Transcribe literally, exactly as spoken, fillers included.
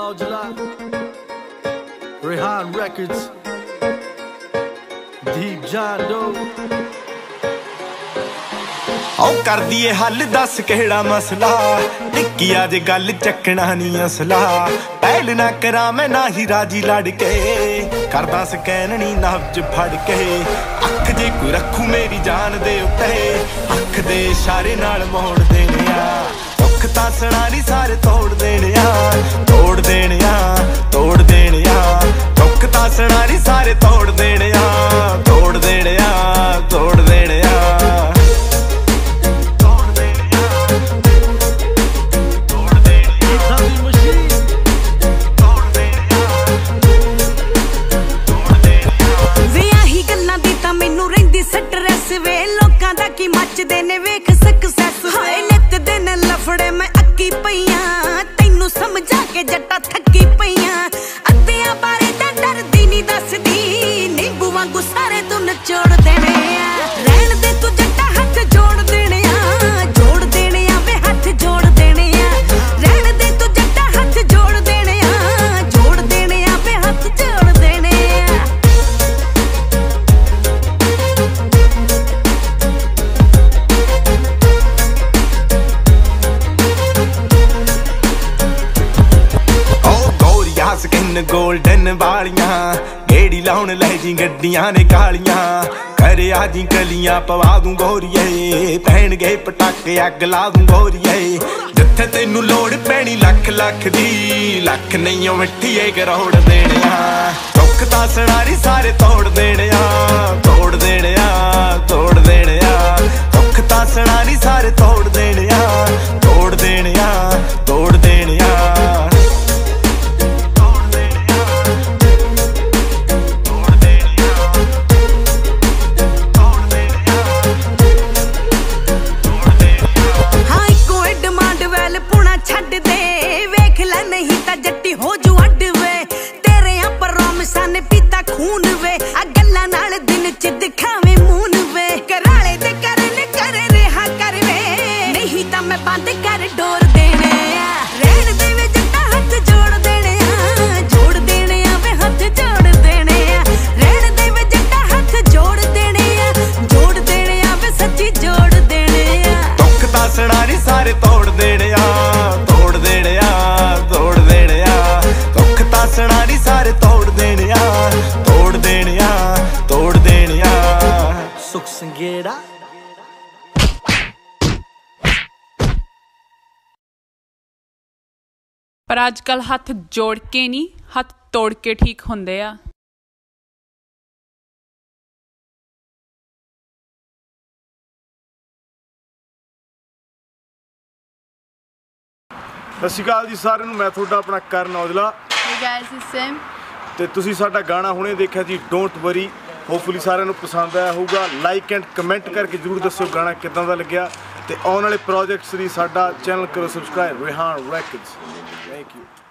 Aujla, Rehan Records, Deep John Doe. औ कर दिए हल दस केड़ा मसला टिक्की अज गल चकना नहीं असला पहल ना करा मैं ना ही राजी लड़ के करदा स्कैन नहीं नब्ज फड़ के अख जे कोई रखू मेरी जान दे उत्ते अख दे इशारे नाल मोड़ देने आ दुख तां सना नहीं सारे तोड़ देने आ तोड़ देने आ तोड़ देने आ दुख तां सना नहीं सारे तोड़ देने आ तोड़ देने आ तोड़ देने आ मचदे ने वेख सक्सेस हाय नित दिन लफड़े मैं अक्की पईयां तैनू समझा के जट्टा थक्की पईयां अत्तियां बारे तां डरदी नहीं दसदी नींबू वांगू सारे तू नचोड़ देने आ रहन दे तू जट्टा हथ जोड़ देने आ जोड़ देने आ वे हथ जोड़ देने आ रहन दे तू जट्टा हथ जोड़ देने आ जोड़ देने आ वे हथ जोड़ देने आ स्किन गोल्डन वालियां गेड़ी लाउन लै जी गड्डियां ने कालियां करे आजी गलियां पवा दूं गोरिए पहन गए पटाके अग ला दूं गोरिए जिथे तेनू लोड़ पैनी लख लख दी लख नहीं मिट्ठीए करोड़ देने आ दुख तां सनारी सारे तोड़ देने आ तोड़ देने आ तोड़ देने आ दुख तां सनारी सारे तोड़ देने आ तोड़ देने आ तोड़ देने आ छड़ दे वेख लै नहीं ता जट्टी हो जू अड वे तेरे पर रोमसा ने पीता खून वे आ गल्लां नाल दिन च दिखावे मून वे कराले ते करन कर रहा कर वे नहीं ता मैं बंद कर डोर देने आ रहन दे वे जट्टा हथ जोड़ देने आ जोड़ देने आ वे हथ जोड़ देने आ रहन दे वे जट्टा हथ जोड़ देने आ जोड़ देने आ वे सच्ची जोड़ देने आ दुख तां सनारी सारे तोड़ देने आ तोड़ देने आ तोड़ देने आ दुख तां सनारी सारे तोड़ देने आ तोड़ देने आ तोड़ देने आ सुख संगेड़ा पर अजकल हथ जोड़ के नहीं हथ तोड़ के ठीक हुंदे आ। ਸਤਿ ਸ਼੍ਰੀ ਅਕਾਲ ਜੀ ਸਾਰਿਆਂ ਨੂੰ, ਮੈਂ ਤੁਹਾਡਾ ਆਪਣਾ ਕਰਨ ਔਜਲਾ ਤੇ ਤੁਸੀਂ ਸਾਡਾ ਗਾਣਾ ਹੁਣੇ ਦੇਖਿਆ ਜੀ ਡੋਂਟ ਵਰੀ। ਹੋਪਫੁਲੀ ਸਾਰਿਆਂ ਨੂੰ ਪਸੰਦ ਆਇਆ ਹੋਊਗਾ। ਲਾਈਕ ਐਂਡ ਕਮੈਂਟ ਕਰਕੇ ਜ਼ਰੂਰ ਦੱਸਿਓ ਗਾਣਾ ਕਿੱਦਾਂ ਦਾ ਲੱਗਿਆ ਤੇ ਆਉਣ ਵਾਲੇ ਪ੍ਰੋਜੈਕਟਸ ਲਈ ਸਾਡਾ ਚੈਨਲ ਕਰੋ subscribe, Rehan records. Thank you.